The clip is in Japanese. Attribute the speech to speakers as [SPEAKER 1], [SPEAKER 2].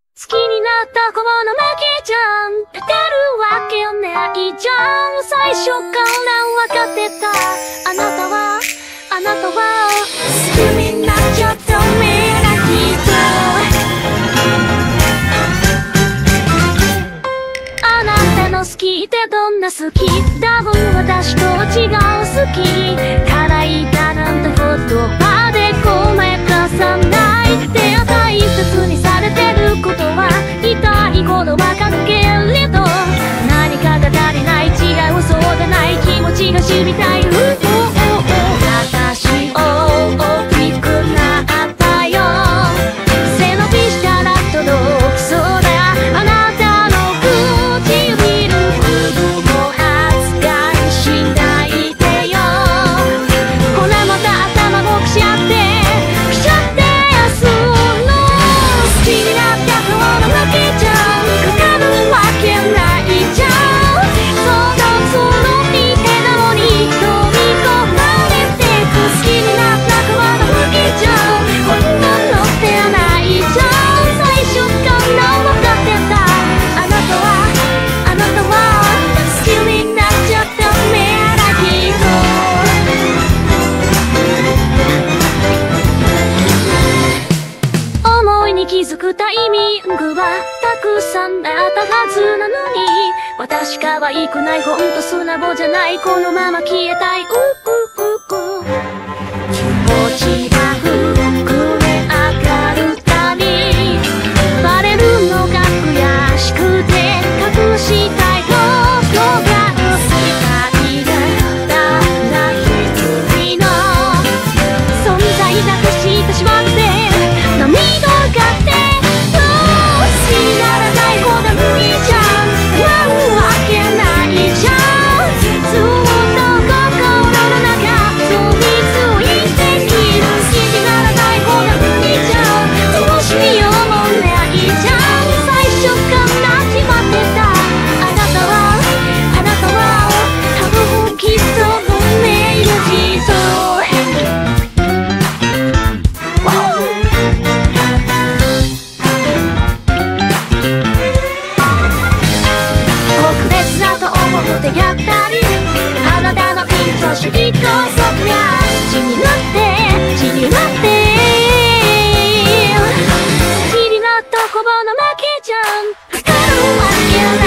[SPEAKER 1] 好きになった子の負けじゃん。勝てるわけないじゃん。最初から分かってた。あなたは好きになっちゃダメな人。あなたの好きってどんな好き？多分私とは違う好き。辛いだなんて言葉でごめんなさないって大切にされてることは痛いほどわかるけれど、何かが足りない、違うそうでない気持ちが知りたい。私大きくなったよ。背伸びしたら届きそうだ。あなたの唇子供扱いしないでよ。これまた頭もくしゃってするの。好きになった子の負けちゃう。かかるわけないじゃん。その見てなのに飲み込まれてく。好きになった子の負けちゃう。こんなのってないじゃん。最初から分かってた。あなたは好きになっちゃダメな人。思いに気づくタイミングはたくさんあったはずなのに、私可愛くない、ほんと素直じゃない、このまま消えたい。気持ちが膨れ上がるたびバレるのが悔しくて隠したいことが世界でただ一人の存在だとしてしまって涙が出る。好きにならない子が無理じゃん。なるわけないじゃん。ずっと心の中飛びついてきる。好きにならない子が無理じゃん。どうしようもないじゃん。最初から決まってた。あなたは多分きっと運命の人。特別だと思ってやったり、あなたの愛しいとそが血になって好きになった子の負けじゃん。かかるわけ